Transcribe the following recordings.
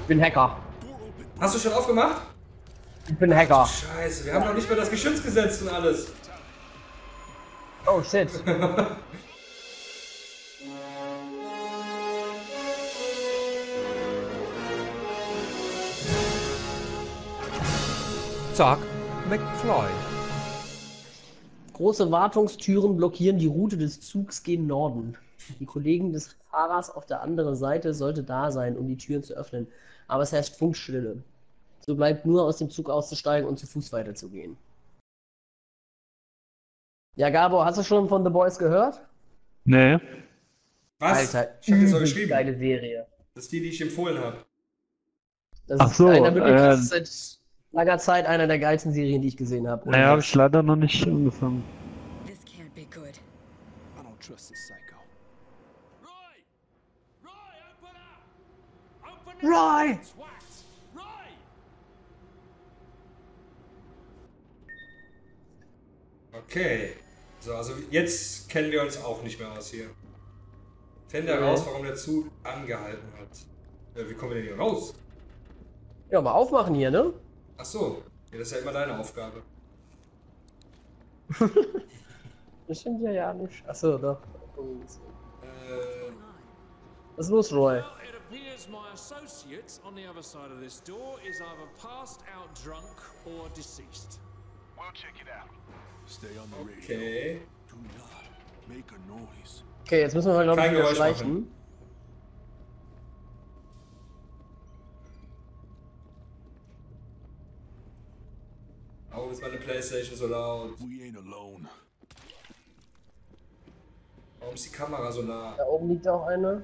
Ich bin Hacker. Hast du schon aufgemacht? Ich bin Hacker. Scheiße, wir haben noch nicht mal das Geschütz gesetzt und alles. Oh shit. Zack, McFly. Große Wartungstüren blockieren die Route des Zugs gen Norden. Die Kollegen des Fahrers auf der anderen Seite sollte da sein, um die Türen zu öffnen. Aber es herrscht Funkstille. So bleibt nur aus dem Zug auszusteigen und zu Fuß weiterzugehen. Ja, Gabor, hast du schon von The Boys gehört? Nee. Was? Alter, Ich hab dir so übelst geschrieben. geile Serie. Das ist die, die ich empfohlen habe. Das Ach ist so, das ist seit langer Zeit einer der geilsten Serien, die ich gesehen habe. naja, habe ich leider noch nicht angefangen. This can't be good. I don't trust this psycho. Roy! Okay. So, also jetzt kennen wir uns auch nicht mehr aus hier. Fände heraus, warum der Zug angehalten hat. Wie kommen wir denn hier raus? Ja, mal aufmachen hier, ne? Ach so. Ja, das ist ja immer deine Aufgabe. Das stimmt ja nicht. Achso, doch. Was ist los, Roy? Well, it appears my associate on the other side of this door is either passed out drunk or deceased. We'll check it out. Stay on the radio. Okay. Do not make a noise. Okay, jetzt müssen wir mal, glaube ich, Kein wieder Geräusch schleichen. Warum ist meine Playstation so laut? We ain't alone. Warum ist die Kamera so nah? Da oben liegt auch eine.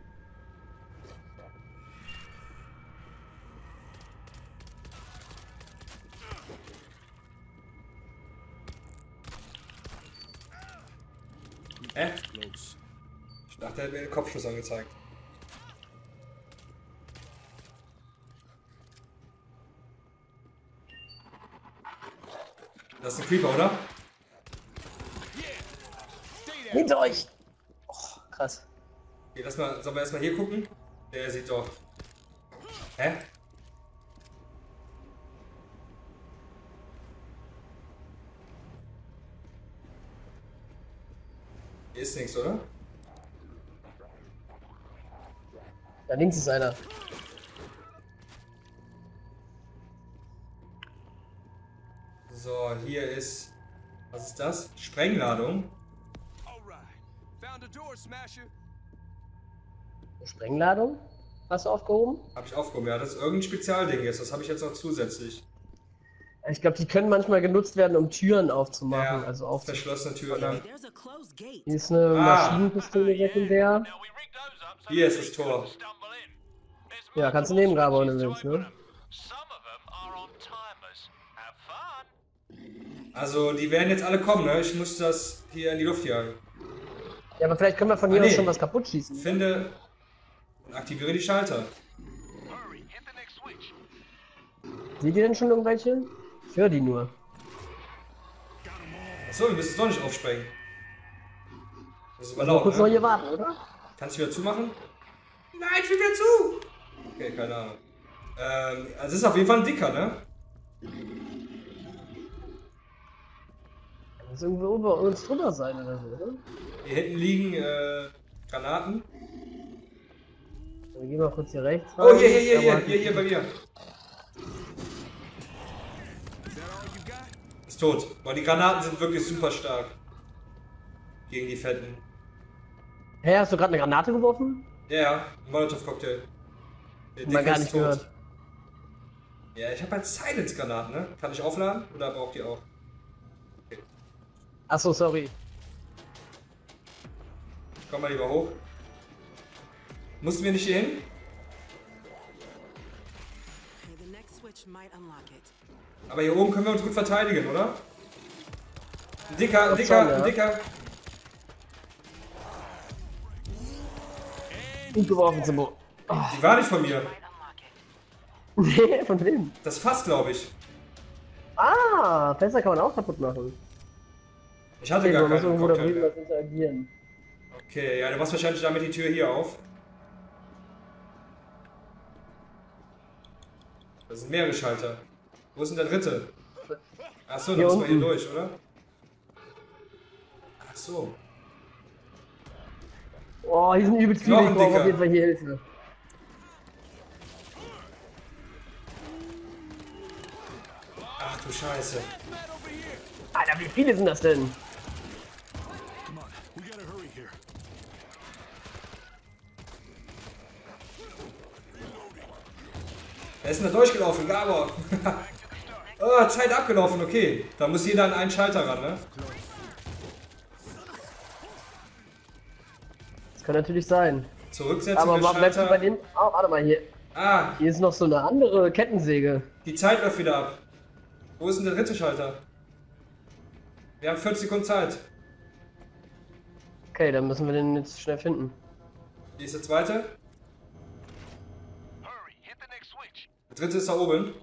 Close. Ich dachte, er hätte mir den Kopfschuss angezeigt. Das ist ein Creeper, oder? Hinter euch! Oh, krass. Okay, sollen wir erstmal hier gucken? Der sieht doch... Hä? Hier ist nichts, oder? Da links ist einer. So, hier ist... Was ist das? Sprengladung? Alright. Found a door smasher. Eine Sprengladung? Hast du aufgehoben? Habe ich aufgehoben, ja. Das ist irgendein Spezialding jetzt. Das habe ich jetzt noch zusätzlich. Ich glaube, die können manchmal genutzt werden, um Türen aufzumachen. Ja, Also verschlossene Türen. Ja. There's a closed gate. Hier ist eine Maschinenpistole sekundär. Hier ist das Tor. Ja, kannst du nehmen, Gabor, wenn du willst, ne? Also, die werden jetzt alle kommen, ne? Ich muss das hier in die Luft jagen. Ja, aber vielleicht können wir von hier nee. aus schon was kaputt schießen. Finde und aktiviere die Schalter. Seht ihr denn schon irgendwelche? Ich höre die nur. Achso, wir müssen es doch nicht aufsprengen. Das ist aber Mal laut, kurz noch ne? hier warten, oder? Kannst du wieder zumachen? Nein, ich will wieder zu! Okay, keine Ahnung. Also es ist auf jeden Fall ein dicker, ne? Muss irgendwo über uns drüber sein oder so, oder? Hier hinten liegen Granaten. Wir gehen mal kurz hier rechts Oh, rein. hier bei mir. Ist tot. Boah, die Granaten sind wirklich super stark. Gegen die Fetten. Hä, hast du gerade eine Granate geworfen? Ja, Molotov-Cocktail. Der Mal Dicke gar ist nicht tot. gehört. Ja, ich habe halt Silence-Granaten, ne? Kann ich aufladen? Oder braucht ihr auch? Achso, sorry. Komm mal lieber hoch. Mussten wir nicht hier hin? Okay, the next switch might unlock it. Aber hier oben können wir uns gut verteidigen, oder? Ein dicker, Schon, ja. ein dicker. Gut geworfen, Simbo. Die war nicht von mir. Nee, von wem? Das Fass, glaube ich. Ah, Fässer kann man auch kaputt machen. Ich hatte Okay, gar du musst keinen irgendwo da Cocktail drüben mehr. was interagieren. Okay, ja, du machst wahrscheinlich damit die Tür hier auf. Das sind mehrere Schalter. Wo ist denn der dritte? Achso, da Hier müssen wir hier unten. durch, oder? Ach so. Oh, hier sind übelst viele. Noch Ich ein brauche auf Dicker. jeden Fall hier Hilfe. Ach du Scheiße. Alter, wie viele sind das denn? Come on, we gotta hurry here. Er ist denn da durchgelaufen, Gabor. Oh, Zeit abgelaufen, okay. Da muss jeder an einen Schalter ran, ne? Das kann natürlich sein. Zurücksetzen Aber der bleibst du bei Schalter. dem... Oh, warte mal, hier. Ah, Hier ist noch so eine andere Kettensäge. die Zeit läuft wieder ab. Wo ist denn der dritte Schalter? Wir haben 40 Sekunden Zeit. Okay, dann müssen wir den jetzt schnell finden. Wie ist der zweite? Der dritte ist da oben.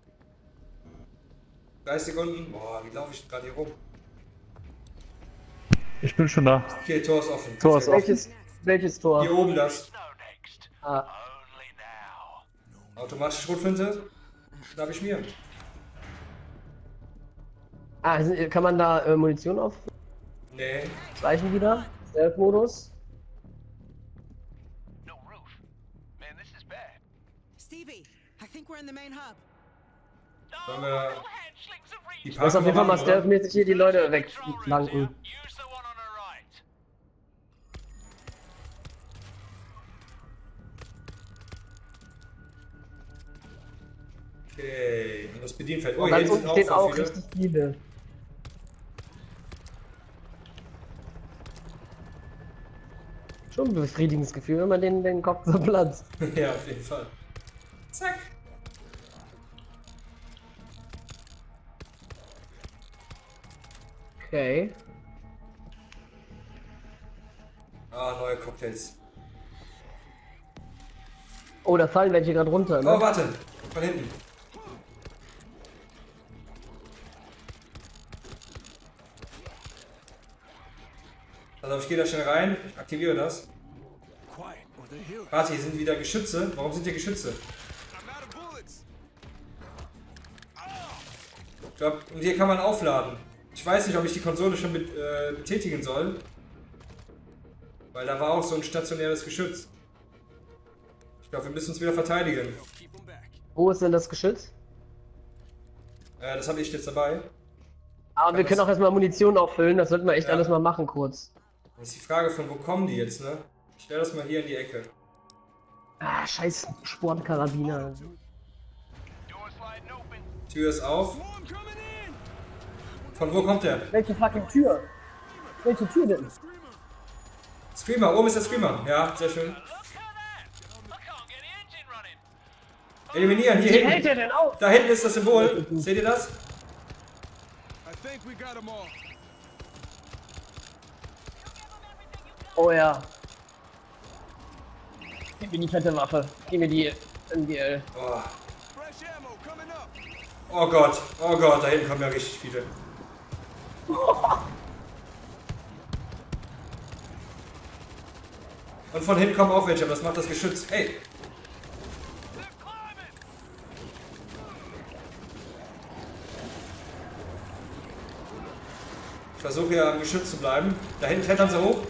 30 Sekunden. Boah, wie laufe ich gerade hier rum? Ich bin schon da. Okay, Tor ist offen. Tor ist Sehr gut. Welches Tor? Hier oben das. Ah, Automatische Schrotflinte. Schnapp ich mir. kann man da Munition auf? Nee. Reichen wieder? Stealth-Modus? Stevie, I think we're in the main hub. Sollen wir die Ich muss auf jeden Fall mal machen, oder? stealth-mäßig hier die Leute wegflanken. Okay, und das Bedienfeld. Oh, Und hier ganz sind unten auch stehen auch voll viele. richtig viele. Schon ein befriedigendes Gefühl, wenn man den Kopf so platzt. Ja, auf jeden Fall. Zack. Okay. Ah, neue Cocktails. Oh, da fallen welche gerade runter, Oh, ne? warte. Von hinten. Also ich gehe da schnell rein. Ich aktiviere das. Quiet, or they hear us. Warte, hier sind wieder Geschütze. Warum sind hier Geschütze? I'm out of bullets. Ich glaube, und hier kann man aufladen. Ich weiß nicht, ob ich die Konsole schon betätigen soll. Weil da war auch so ein stationäres Geschütz. Ich glaube, wir müssen uns wieder verteidigen. Keep them back. Wo ist denn das Geschütz? Das habe ich jetzt dabei. Aber wir können auch erstmal Munition auffüllen, das sollten wir echt Ja. alles mal machen kurz. Das ist die Frage, von wo kommen die jetzt, ne? Ich stelle das mal hier in die Ecke. Ah, scheiß Sportkarabiner. Tür ist auf. Swarm coming in. Von wo kommt der? Welche fucking Tür? Welche Tür denn? Screamer, oben ist der Screamer. Ja, sehr schön. Eliminieren, hier Wie hält hinten. der denn auf? Da hinten ist das Symbol. Seht ihr das? I think we got them all. Oh ja. Gib mir die fette Waffe. Gib mir die MGL. Oh. Fresh ammo coming up. Oh Gott, da hinten kommen ja richtig viele. Und von hinten kommen auch welche, aber das macht das Geschütz. Hey! Ich versuche ja am Geschütz zu bleiben. Da hinten klettern sie hoch.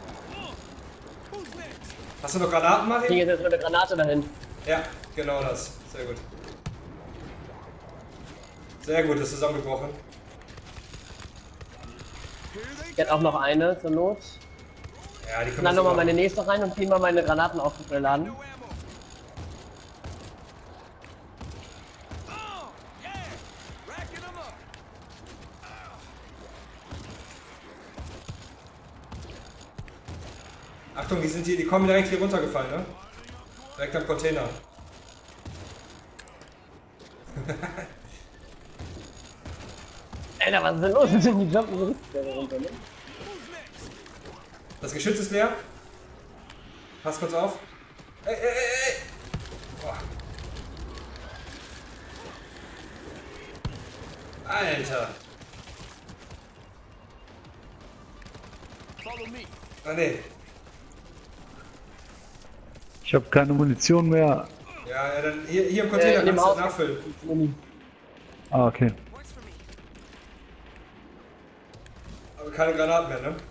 Hast du noch Granaten, Ich Martin? kriege jetzt erstmal eine Granate dahin. Ja, genau das. Sehr gut. Sehr gut, das ist zusammengebrochen. Ich hätte auch noch eine zur Not. Ja, die können Dann wir nochmal so meine machen. nächste rein und ziehen mal meine Granaten aufgeladen. No ammo. Oh, yeah. Racking them up. Achtung, die kommen direkt hier runtergefallen, ne? Direkt am Container. Alter, was ist denn los? Die jumpen so richtig runter, ne? Das Geschütz ist leer. Pass kurz auf. Ey, ey, ey, ey. Boah. Alter. Follow me. Ah, nee. Ich habe keine Munition mehr. Ja, dann hier im Container in dem kannst du Haus. nachfüllen. Ah, okay. Works for me. Aber keine Granaten mehr, ne?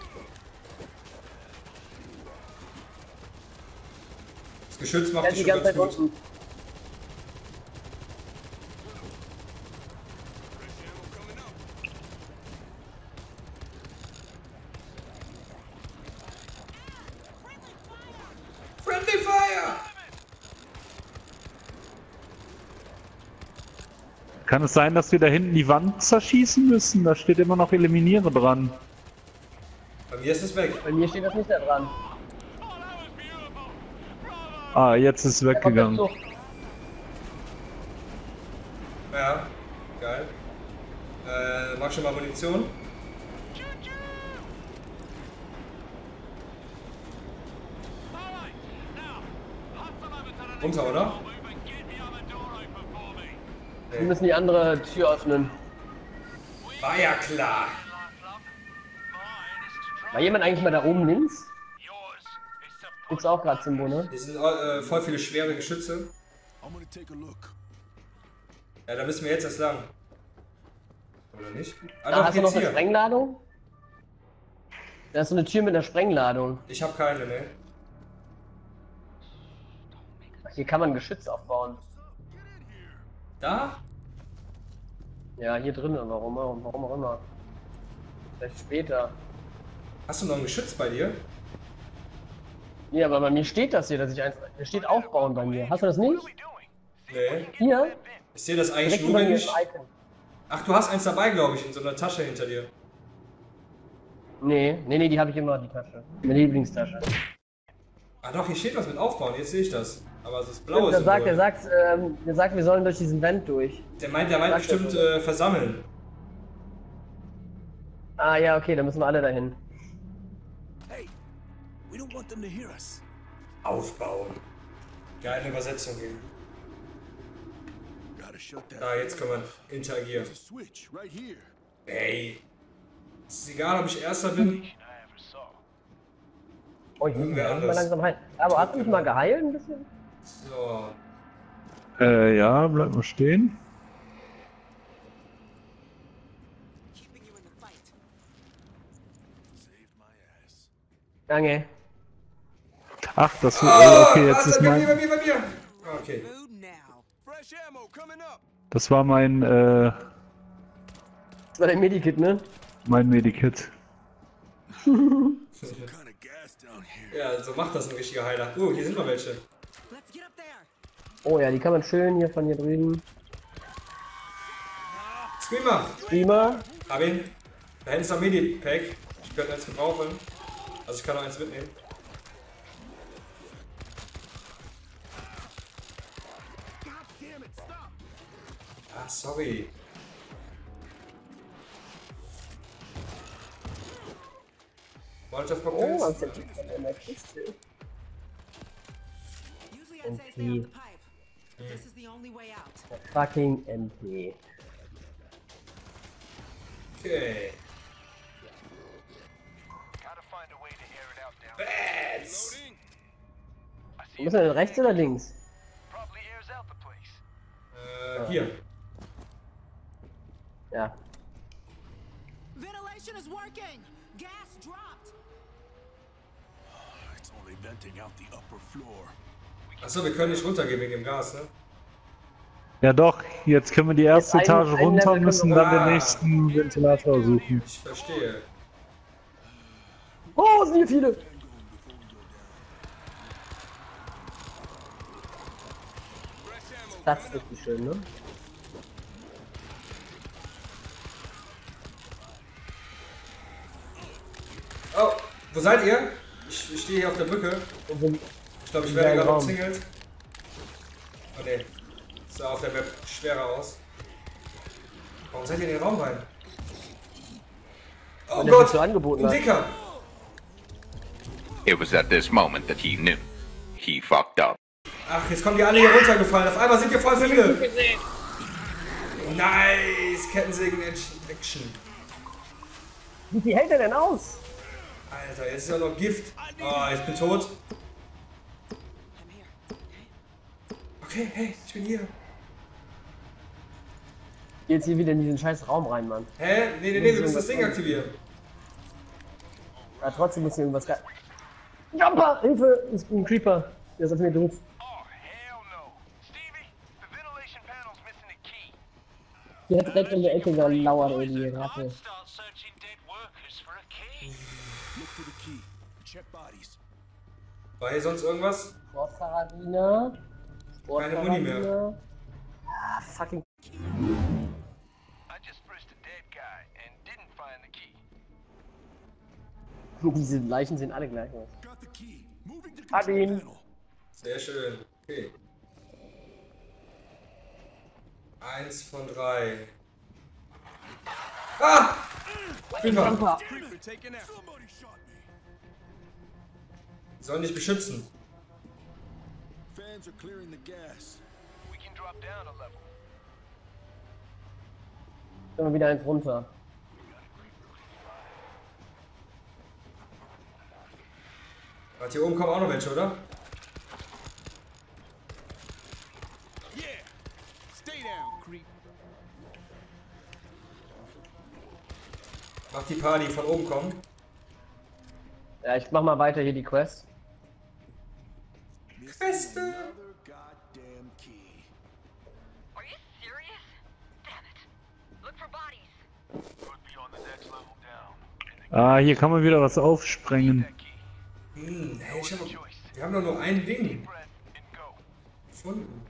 Das Geschütz macht Ja, dich die schon ganze ganz Zeit gut. unten. Friendly Fire! Kann es sein, dass wir da hinten die Wand zerschießen müssen? Da steht immer noch Eliminiere dran. Bei mir ist es weg. Bei mir steht das nicht da dran. Ah, jetzt ist es Da kommt der weggegangen. Zug. Ja, geil. Mach schon mal Munition. Runter, oder? Wir müssen die andere Tür öffnen. War ja klar. War jemand eigentlich mal da oben links? Gibt's auch gerade Simbo, ne? Hier sind voll viele schwere Geschütze. I'm gonna take a look. Ja, da müssen wir jetzt erst lang. Oder nicht? Ah, Da doch, hast du noch jetzt eine hier. Sprengladung? Da ist so eine Tür mit einer Sprengladung. Ich habe keine, ne? Ach, hier kann man Geschütz aufbauen. Da? Ja, hier drinnen, warum auch immer. Vielleicht später. Hast du noch ein Geschütz bei dir? Ja, aber bei mir steht das hier, dass ich eins. Hier steht aufbauen bei mir. Hast du das nicht? Nee. Hier? Ich sehe das eigentlich Direkt nur, über wenn mir ich... das Icon. Ach, du hast eins dabei, glaube ich, in so einer Tasche hinter dir. Nee, die habe ich immer, die Tasche. Meine Lieblingstasche. Ah doch, hier steht was mit Aufbauen, jetzt sehe ich das. Aber das ist blaues. Der sagt, wir sollen durch diesen Vent durch. Der meint bestimmt versammeln. Ah ja, okay, dann müssen wir alle dahin. Hey, we don't want them to hear us. Aufbauen. Geile Übersetzung hier. Gotta shut that. Da, jetzt kann man interagieren. There's a switch right here. Ey. Es ist egal, ob ich Erster bin. Oh, ich muss mich Irgendwer mal anders. langsam heilen. Aber hast du mich mal geheilt ein bisschen? So. Ja, bleib mal stehen. Keeping you in the fight. Saved my ass. Danke. Ach, das okay, jetzt ist bei mein. mir. Okay. Food now. Fresh ammo coming up. Das war mein Das war der Medikit, ne? mein Medikit. Some kind of gas down here. Ja, so macht das ein richtiger Heiler. Hier sind noch welche. Let's get up there. Oh ja, die kann man schön hier von hier drüben. Screamer. Prima. Hab ihn. Da hinten ist ein Medipack. Ich könnte eins gebrauchen. Also ich kann noch eins mitnehmen. God damn it, stop. Ah, sorry. Molotov Oh, Cocktails. was ist denn in der Kiste? Usually I'd say stay MP. up the pipe. But this is the only way out. Fucking MP. Okay. Bats. Loading. Wo ist er denn, rechts oder links? Hier. Ja. Ventilation is working. Gas dropped. It's only venting out the upper floor. Achso, wir können nicht runtergehen wegen dem Gas, ne? Ja doch, jetzt können wir die erste Jetzt ein- Etage ein runter Level und müssen können dann wir- den nächsten Ventilator suchen. Ich verstehe. Oh, sind hier viele! Das ist richtig schön, ne? Oh, wo seid ihr? Ich stehe hier auf der Brücke. Wir sind Ich glaube, ich In werde deinem gerade Raum. umzingelt. Oh ne. Sah auf der Map schwerer aus. Warum seid ihr in den Raum rein? Oh weil der sich Gott! so angeboten Ein hat. Dicker! It was at this moment that he knew. He fucked up. Ach, jetzt kommen die alle hier runtergefallen. Auf einmal sind hier voll viele. Nice! Kettensägen-Action. Wie viel hält er denn aus? Alter, jetzt ist ja noch Gift. Oh, ich bin tot. I'm here. Okay, hey, ich bin hier. Geh jetzt hier wieder in diesen scheiß Raum rein, Mann. Hä? Nee, wir müssen das Ding aktivieren. Ja, trotzdem muss hier irgendwas geil. Jumper! Hilfe! Ich bin ein Creeper. Der ist auf mir doof. Die hat direkt in der Ecke gelauert, ey, die Ratte. Look for the key. Check bodies. War hier sonst irgendwas? Sportkarabiner. Keine Muni mehr. Ah, fucking. Diese Leichen sehen alle gleich aus. Got the key. Moving to Hab control ihn. panel. Sehr schön. Okay. 1 von 3. Ah! Creeper. Jumper. Creeper taken out. Somebody shot me. Die sollen dich beschützen. Fans are clearing the gas. We can drop down a level. Immer wieder eins runter. Warte, hier oben kommen auch noch welche, oder? Yeah. Stay down, creep. Mach die Party von oben kommen. Ja, ich mach mal weiter hier die Quest. Queste. Another goddamn key. Are you serious? Damn it. Look for bodies. Could be on the next level down. Ah, hier kann man wieder was aufsprengen. Hey, schau mal. Wir haben doch nur ein Ding gefunden.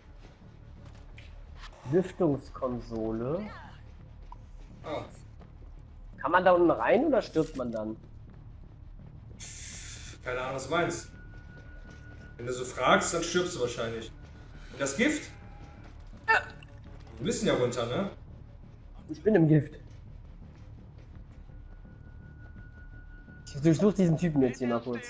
Lüftungskonsole. Ah, Kann man da unten rein oder stirbt man dann? keine Ahnung, was du meinst. Wenn du so fragst, dann stirbst du wahrscheinlich. Und das Gift? Wir müssen ja runter, ne? Ich bin im Gift. Ich durchsuche diesen Typen jetzt hier mal kurz.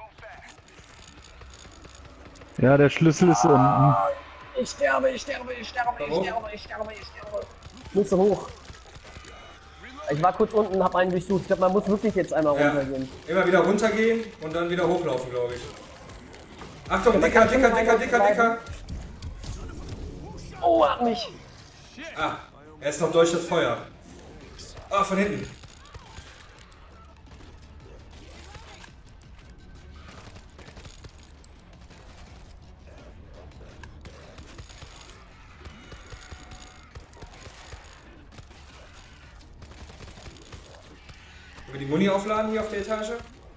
Ja, der Schlüssel ist unten. Ich sterbe. Warum? Ich muss hoch. Ich war kurz unten, hab einen durchsucht. Ich glaube, man muss wirklich jetzt einmal Ja. runtergehen. Immer wieder runtergehen und dann wieder hochlaufen, glaube ich. Achtung, Dicker! Oh, hat mich. Ah, er ist noch durch das Feuer. Ah, von hinten. Können wir die Muni aufladen hier auf der Etage?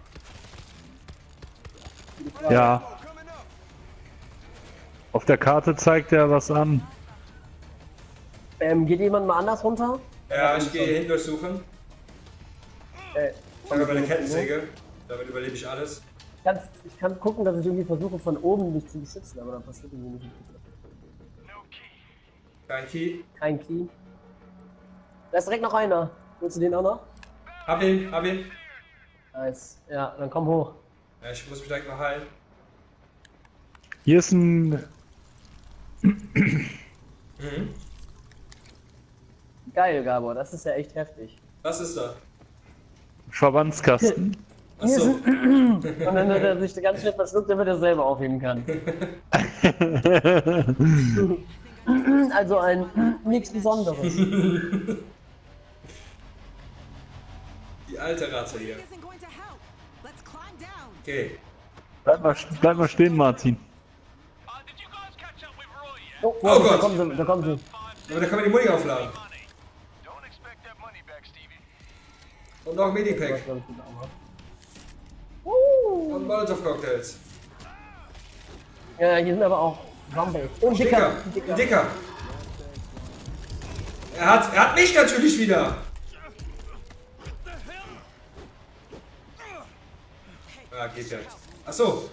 Ja. Auf der Karte zeigt er was an. Geht jemand mal anders runter? Ja, ich gehe hier hin durchsuchen. Ich habe meine Kettensäge. Damit überlebe ich alles. Ich kann gucken, dass ich irgendwie versuche, von oben mich zu beschützen, aber dann passiert irgendwie nicht. Kein Key. Kein Key. Da ist direkt noch einer. Willst du den auch noch? Hab ihn. Nice. Ja, dann komm hoch. Ja, ich muss mich direkt noch heilen. Hier ist ein... Geil, Gabor, das ist ja echt heftig. Was ist da? Verbandskasten. Achso. Und dann hat er sich ganz schnell verschluckt, damit er selber aufheben kann. Also nichts Besonderes. Die alte Ratte hier. Isn't going to help. Let's climb down. Okay. Bleib mal stehen, Martin. Oh, Oh Gott. Da kommen sie. Aber da kann man die Muni aufladen. Und noch ein Medipack. Und Molotov-Cocktails. Ja, hier sind aber auch Zombies. Und Dicker. Dicker. Er hat mich natürlich wieder. Ah, geht ja. Achso.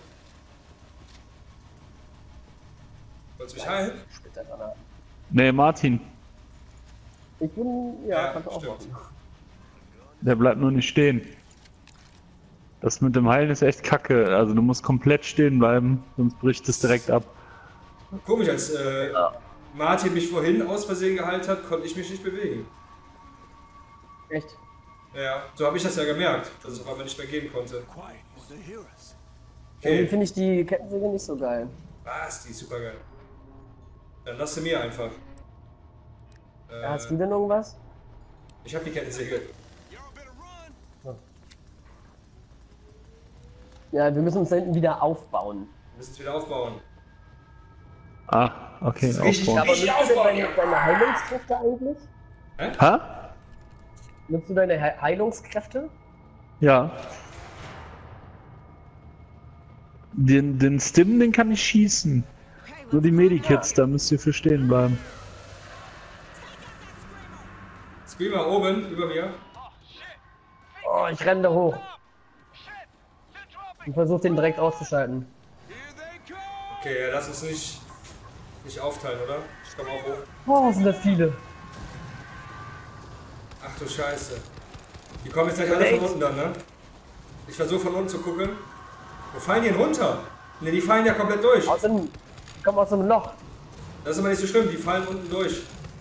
Wolltest du mich heilen? Nee, Martin. Ich bin, ja, kannst du auch stimmt. machen. Der bleibt nur nicht stehen. Das mit dem Heilen ist echt kacke. Also du musst komplett stehen bleiben, sonst bricht es direkt ab. Komisch, als Martin mich vorhin aus Versehen geheilt hat, konnte ich mich nicht bewegen. Echt? Ja, so habe ich das ja gemerkt, dass es auf einmal nicht mehr gehen konnte. Quiet. They hear us. Irgendwie Okay. finde ich die Kettensäge nicht so geil. Was? Die ist super geil. Dann lass sie mir einfach. Hast du denn irgendwas? Ich hab die Kettensäge. Ja, wir müssen uns da hinten wieder aufbauen. Wir müssen es wieder aufbauen. Ah, okay, richtig aufbauen. Aber nutzt du deine Heilungskräfte eigentlich? Ha? Nutzt du deine Heilungskräfte? Ja. Den Stim, den kann ich schießen. Nur die Medikits, da müsst ihr für stehen bleiben. Screamer oben, über mir. Oh, ich renne da hoch. Und versuche den direkt auszuschalten. Okay, ja, lass uns nicht aufteilen, oder? Ich komm auch hoch. Oh, sind das viele. Ach du Scheiße. Die kommen jetzt gleich alle von unten dann, ne? Ich versuche von unten zu gucken. Wo fallen die denn runter? Ne, die fallen ja komplett durch. Komm aus dem Loch. Das ist aber nicht so schlimm, die fallen unten durch.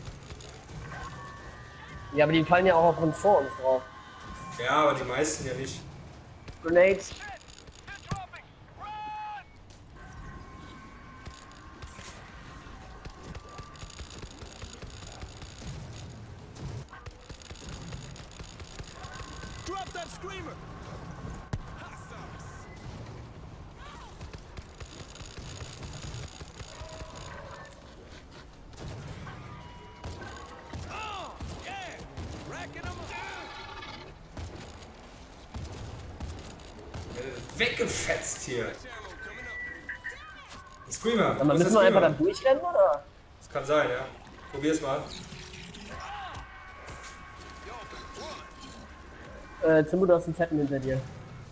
Ja, aber die fallen ja auch auf uns vor uns drauf. Ja, aber die meisten ja nicht. Grenades. Drop that screamer! Weggefetzt hier. Ein Screamer. Aber müssen wir einfach da durchrennen, oder? Das kann sein, ja. Probier's mal. Timur, du hast einen Fetten hinter dir.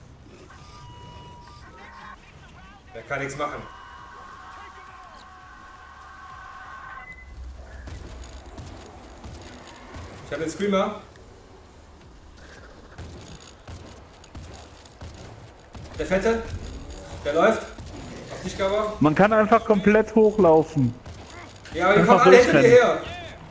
Der kann nichts machen. Ich habe den Screamer. Der Fette. Der läuft. Auf dich, Gabba. Man kann einfach komplett hochlaufen. Ja, aber die kommen alle hinter dir her.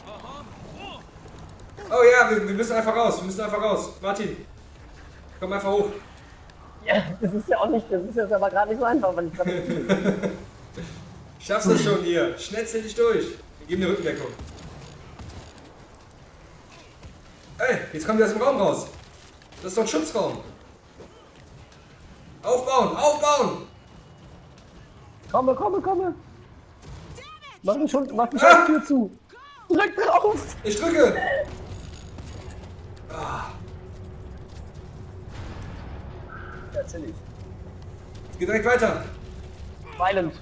Oh ja, wir müssen einfach raus. Wir müssen einfach raus. Martin, komm einfach hoch. Ja, das ist ja auch nicht, das ist jetzt aber gerade nicht so einfach, weil ich gerade Schaffst du schon hier. Schnetzel dich durch. Wir geben eine Rückendeckung. Ey, jetzt kommen wir aus dem Raum raus. Das ist doch ein Schutzraum. Aufbauen, aufbauen! Komme! Mach die Tür zu! Drück drauf! Ich drücke! Ah. Natürlich. Es geht direkt weiter. Violent.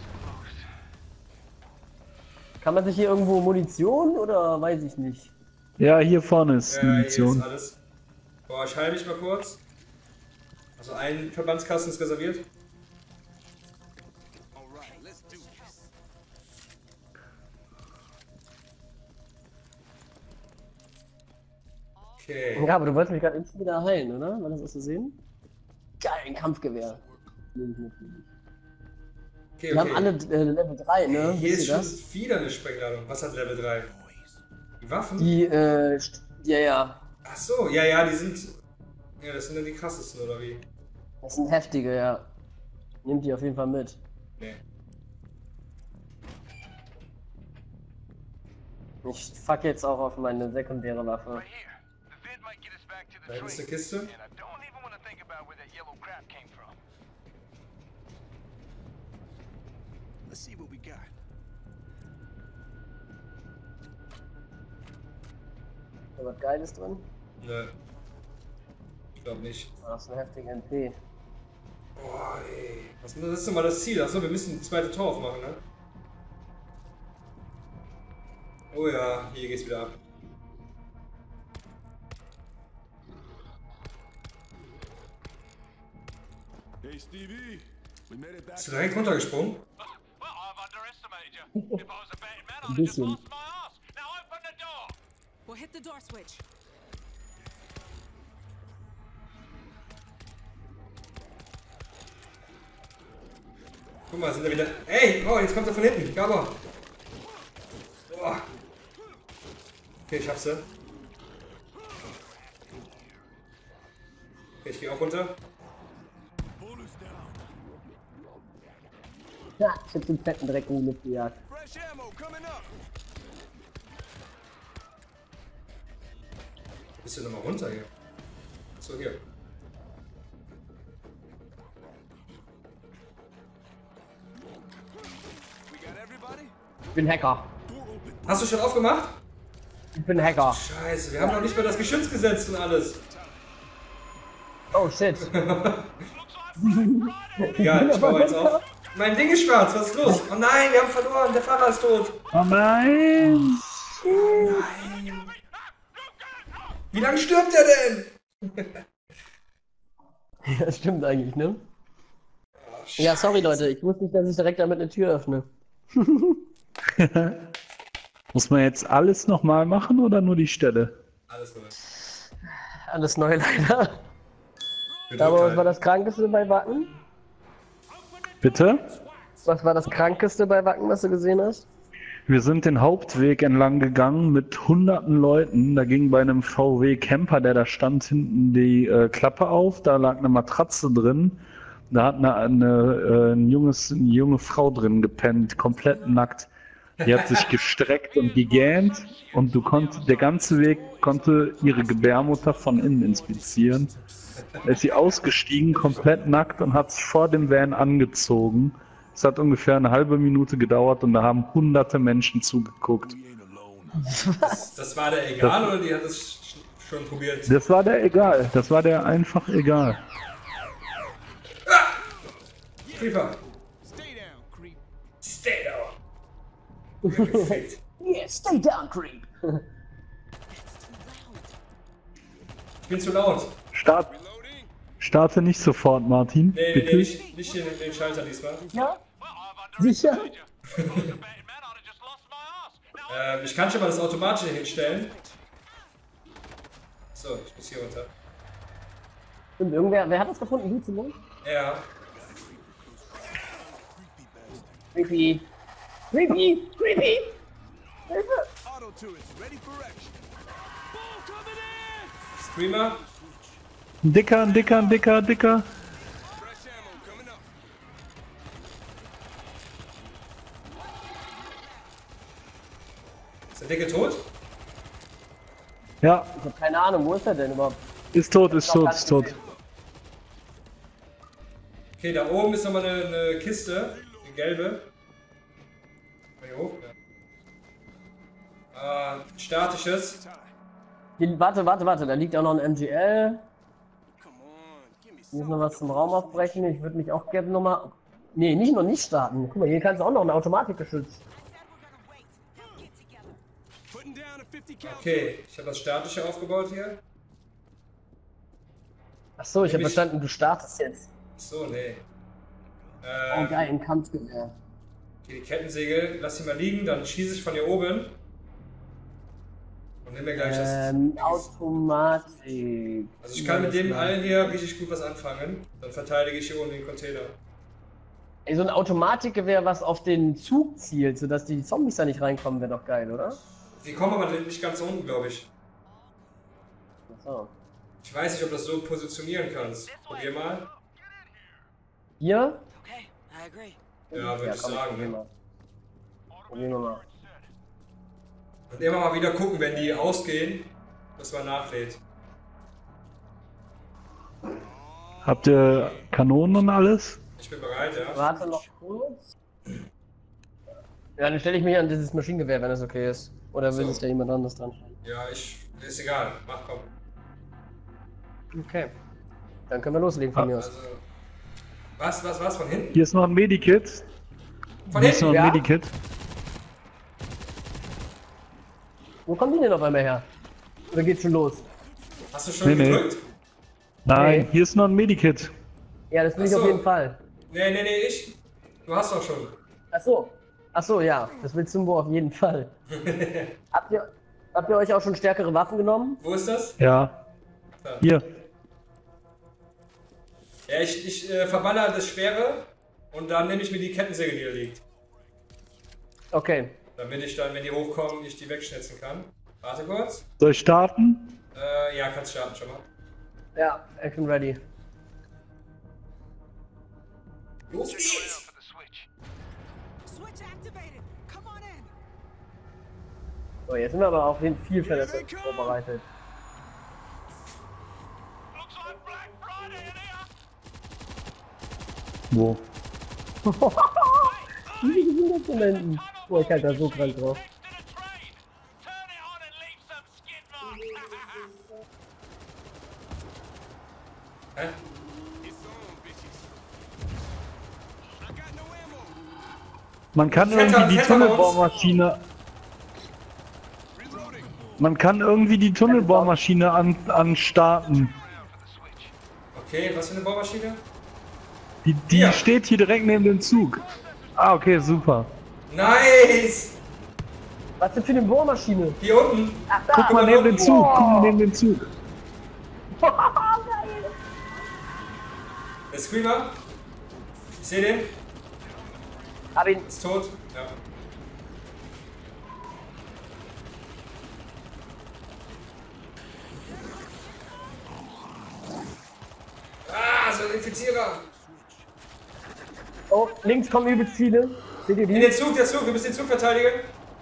Kann man sich hier irgendwo Munition oder weiß ich nicht? Ja, hier vorne ist Hier Munition. ist alles. Boah, ich heile mich mal kurz. Also ein Verbandskasten ist reserviert. Okay. Ja, aber du wolltest mich gerade instant wieder heilen, oder? War das aus Versehen? Geil, ein Kampfgewehr. Okay, Wir haben alle Level 3, ne? Hier Wisst ist ihr schon das? wieder eine Sprengladung. Was hat Level 3? Die Waffen? Die, ja. Ach so, ja, die sind... Ja, das sind dann die krassesten, oder wie? Das sind heftige, ja. Nehmt die auf jeden Fall mit. Nee. Ich fuck jetzt auch auf meine sekundäre Waffe. Da hinten ist eine Kiste. Let's see what we got. Ist da was Geiles drin? Nö. Ich glaube nicht. Das ist ein heftiger MP. Boah, ey. Das ist doch mal das Ziel. Achso, wir müssen die zweite Tor aufmachen, ne? Oh ja, hier geht's wieder ab. Hey Stevie, we made it back. Bist du direkt runtergesprungen? Ein bisschen. We'll hit the door switch. Guck mal, sind da wieder... Ey, oh, jetzt kommt er von hinten. Gabba. Boah. Okay, ich hab's. Okay, ich geh auch runter. Ja, ich hab den fetten Dreck mitgejagt. Fresh ammo coming up. Bist du nochmal runter hier? So, hier. Ich bin Hacker. Hast du schon aufgemacht? Ich bin Hacker. Scheiße, wir haben noch nicht mal das Geschütz gesetzt und alles. Oh shit. Egal, ich baue jetzt auf. Mein Ding ist schwarz, was ist los? Oh nein, wir haben verloren, der Fahrer ist tot. Oh nein! Wie lange stirbt er denn? Ja, stimmt eigentlich, ne? Ja, sorry Leute, ich wusste nicht, dass ich direkt damit eine Tür öffne. Muss man jetzt alles nochmal machen oder nur die Stelle? Alles neu. Alles neu leider. Aber was war das Krankeste bei Wacken? Bitte? Was war das Krankeste bei Wacken, was du gesehen hast? Wir sind den Hauptweg entlang gegangen mit hunderten Leuten. Da ging bei einem VW Camper, der da stand, hinten die Klappe auf. Da lag eine Matratze drin. Da hat eine junge Frau drin gepennt, komplett nackt. Die hat sich gestreckt und gegähnt und der ganze Weg konnte ihre Gebärmutter von innen inspizieren. Da ist sie ausgestiegen, komplett nackt und hat sich vor dem Van angezogen. Es hat ungefähr eine halbe Minute gedauert und da haben hunderte Menschen zugeguckt. Das war der egal oder die hat es schon probiert? Das war der egal. Das war der einfach egal. Creeper. Stay down. Yeah, stay down, creep. Ich bin zu laut. Starte nicht sofort, Martin. Nee, bitte. nicht den Schalter diesmal. Ja? Sicher? Ich kann schon mal das Automatische hinstellen. So, ich muss hier runter. Und wer hat das gefunden? Du zum Ja. Creepy. Creepy! Creepy! Hilfe! Screamer. Dicker. Ist der Dicke tot? Ja, Ich hab keine Ahnung, wo ist er denn überhaupt? ist tot. Okay, da oben ist nochmal eine Kiste. Eine gelbe. Mal hier hoch. Ja. Statisches. Warte, da liegt auch noch ein MGL. Hier ist noch was zum Raum aufbrechen. Ich würde mich auch gerne nochmal. Nee, nicht starten. Guck mal, hier kannst du auch noch ein Automatikgeschütz. Okay, ich habe das Statische aufgebaut hier. Achso, ich habe verstanden, du startest jetzt. So, nee. Oh geil, ein Kampfgewehr. Okay, die Kettensäge, lass sie mal liegen, dann schieße ich von hier oben. Und nimm mir gleich das. Automatik. Also ich kann mit dem allen hier richtig gut was anfangen. Dann verteidige ich hier oben den Container. Ey, so ein Automatikgewehr, was auf den Zug zielt, sodass die Zombies da nicht reinkommen, wäre doch geil, oder? Die kommen aber nicht ganz unten, glaube ich. Achso. Ich weiß nicht, ob du das so positionieren kannst. Probier mal. Hier? Ja, würde ich sagen. Ne? Probieren wir mal. Und immer mal wieder gucken, wenn die ausgehen, dass man nachlädt. Habt ihr Kanonen und alles? Ich bin bereit, ja. Warte noch kurz. Ja, dann stelle ich mich an dieses Maschinengewehr, wenn es okay ist. Oder will sich da jemand anderes dran? Ja, ist egal. Mach, komm. Okay. Dann können wir loslegen von mir aus. Also, was? Von hinten? Hier ist noch ein Medikit. Von Hier ist noch hinten? ein Ja? Medikit. Wo kommen die denn auf einmal her? Oder geht's schon los? Hast du schon gedrückt? Nein, Nee. hier ist noch ein Medikit. Ja, das will ich Ach so. auf jeden Fall. Nee, ich. Du hast doch schon. Achso, ja, das will Zumbo auf jeden Fall. Habt ihr euch auch schon stärkere Waffen genommen? Wo ist das? Ja. Hier. Ja, ich verballer das Schwere und dann nehme ich mir die Kettensäge, die da liegt. Okay. Damit ich dann, wenn die hochkommen, ich die wegschnitzen kann. Warte kurz. Soll ich starten? Ja, kannst starten schon mal. Ja, Action ready. Los geht's! So, jetzt sind wir aber auf jeden Fall viel vorbereitet. Wo? Riesige Instrumenten. Oh, ich halte da so krank drauf. Hä? Man kann Fetter- irgendwie die Fetter bei uns. Tunnelbohrmaschine. Man kann irgendwie die Tunnelbohrmaschine anstarten. Okay, was für eine Bohrmaschine? Die Ja. steht hier direkt neben dem Zug. Ah, okay, super. Nice! Was denn für eine Bohrmaschine? Hier unten. Ach, da. Guck mal neben den Zug, guck mal neben den Zug. Der Screamer. Ich seh den. Hab ihn. Ist tot. Ja. Ah, so ein Infizierer. Oh, links kommen übelst viele. Seht ihr In die? den Zug, der Zug. Wir müssen den Zug verteidigen.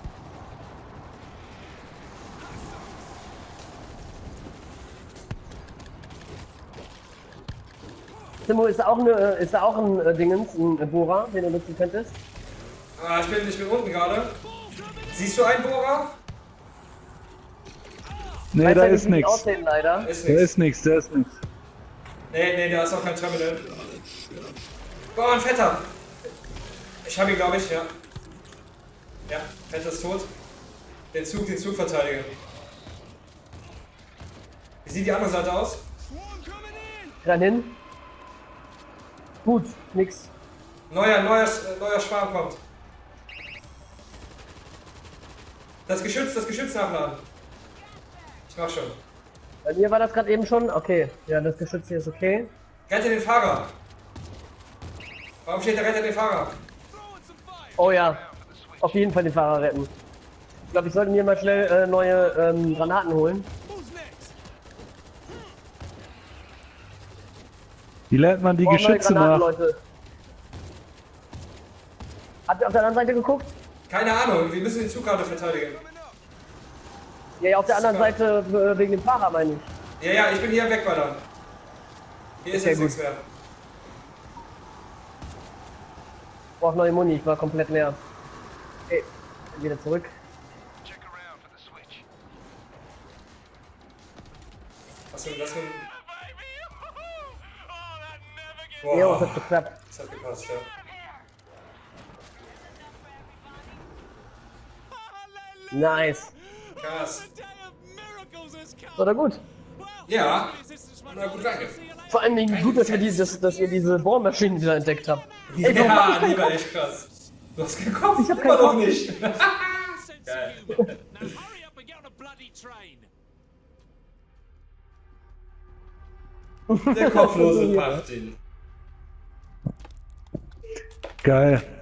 Timo, ist da auch ein Dingens, ein Bohrer, den du nutzen könntest? Ah, ich bin unten gerade. Siehst du einen Bohrer? Nee, Weiß da ja nicht, ist wie die nichts. aussehen, leider. Ist Da nichts. ist nichts, da ist nichts. Nee, da ist auch kein Terminal. Boah, ein Fetter. Ich hab ihn, glaube ich, ja. Ja, Fetter ist tot. Den Zug verteidigen. Wie sieht die andere Seite aus? Renn hin. Gut, nix. Neuer Schwarm kommt. Das Geschütz nachladen. Ich mach schon. Bei mir war das gerade eben schon. Okay, ja, das Geschütz hier ist okay. Rette den Fahrer. Warum steht der Rette den Fahrer? Oh ja, auf jeden Fall den Fahrer retten. Ich glaube, ich sollte mir mal schnell neue Granaten holen. Wie lädt man die Oh, neue Geschütze Granaten, nach? Leute. Habt ihr auf der anderen Seite geguckt? Keine Ahnung, wir müssen den Zug gerade verteidigen. Ja, auf der anderen Seite wegen dem Fahrer, meine ich. Ja, ich bin hier weg weiter. Hier ist Okay, jetzt gut. nichts mehr. Ich brauche neue Muni, ich war komplett leer. Okay, wieder zurück. Was für ein... Jo, Boah, das hat geklappt. das hat gepasst, ja. Nice. Krass. Oder gut. Ja, na gut, danke. Vor allem gut, dass ihr diese Bohrmaschinen wieder entdeckt habt. Ja, lieber echt krass. Du hast keinen Kopf, Ich hab immer keinen noch Kopf. nicht. Now hurry up and get on a bloody train. Der kopflose Partin. Geil.